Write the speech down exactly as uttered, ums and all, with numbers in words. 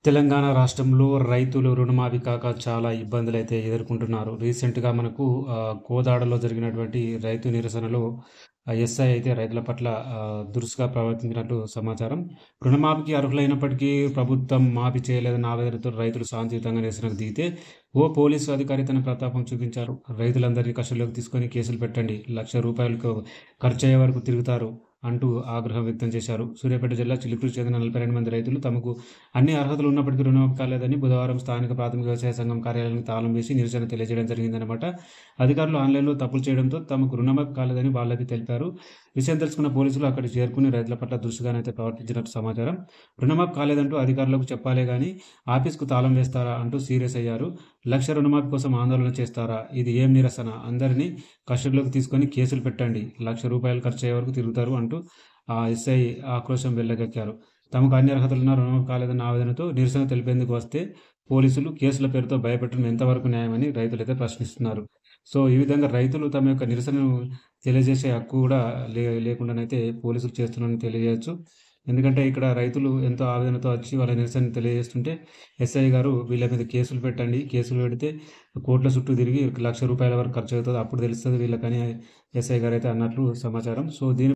తెలంగాణ రాష్ట్రంలో రైతులు రుణమాఫీ కాక చాలా ఇబ్బందులైతే ఎదుర్కొంటున్నారు. రీసెంట్‌గా మనకు ఆహ్, కోదాడలో జరిగినటువంటి రైతు నిరసనలో ఆహ్, ఎస్ఐ అయితే రైతుల పట్ల ఆహ్, దురుసుగా ప్రవర్తించినట్లు సమాచారం. రుణమాఫీకి అర్హులైనప్పటికీ ప్రభుత్వం మాఫీ చేయలేదన్న ఆవేదనతో రైతులు శాంతియుతంగా నిరసనకు దిగితే, ఓ పోలీసు అధికారి తన ప్రతాపం చూపించారు. రైతులందరినీ కస్టడీలోకి తీసుకొని కేసులు పెట్టండి. లక్ష రూపాయలకు ఖర్చయ్యే వరకు తిరుగుతారు అంటూ ఆగ్రహం వ్యక్తం చేశారు. సూర్యాపేట జిల్లా చిలుకూరుకు చెందిన నలభై రెండు మంది రైతులు తమకు అన్ని అర్హతలు ఉన్నప్పటికీ రుణమాఫీ కాలేదని బుధవారం స్థానిక ప్రాథమిక వ్యవసాయ సంఘం కార్యాలయానికి తాళం వేసి నిరసన తెలియజేయడం జరిగిందనమాట. అధికారులు ఆన్‌లైన్‌లో తప్పులు చేయడంతో తమకు రుణమాఫీ కాలేదని వాళ్ళకి తెలిపారు. విషయం తెలుసుకున్న పోలీసులు అక్కడికి చేరుకుని రైతుల పట్ల దురుసుగానైతే ప్రవర్తించినట్టు సమాచారం. రుణమాఫీ కాలేదంటూ అధికారులకు చెప్పాలే గానీ ఆఫీస్‌కు తాళం వేస్తారా అంటూ సీరియస్ అయ్యారు. లక్ష రుణమాఫీ కోసం ఆందోళన చేస్తారా? ఇది ఏం నిరసన? అందరినీ కస్టడీలోకి తీసుకొని కేసులు పెట్టండి. లక్ష రూపాయలు ఖర్చయ్యే వరకు తిరుగుతారు అంటూ ఆ ఎస్ఐ ఆక్రోశం వెళ్లగక్కారు. తమకు అన్ని అర్హతలున్నా రుణమాఫీ కాలేదన్న ఆవేదనతో నిరసన తెలిపేందుకు వస్తే పోలీసులు కేసుల పేరుతో భయపెట్టడం ఎంతవరకు న్యాయమని రైతులైతే ప్రశ్నిస్తున్నారు. సో, ఈ విధంగా రైతులు తమ యొక్క నిరసనను తెలియజేసే హక్కు కూడా లే లేకుండానైతే పోలీసులు చేస్తున్నారని తెలియజేయొచ్చు. ఎందుకంటే ఇక్కడ రైతులు ఎంతో ఆవేదనతో వచ్చి వాళ్ళ నిరసన తెలియజేస్తుంటే ఎస్ఐ గారు వీళ్ళ మీద కేసులు పెట్టండి. కేసులు పెడితే కోర్టుల చుట్టూ తిరిగి ఒక లక్ష రూపాయల వరకు ఖర్చవుతది. అప్పుడు తెలుస్తది వీళ్ళకని ఎస్ఐ గారైతే అన్నట్లు సమాచారం. సో, దీని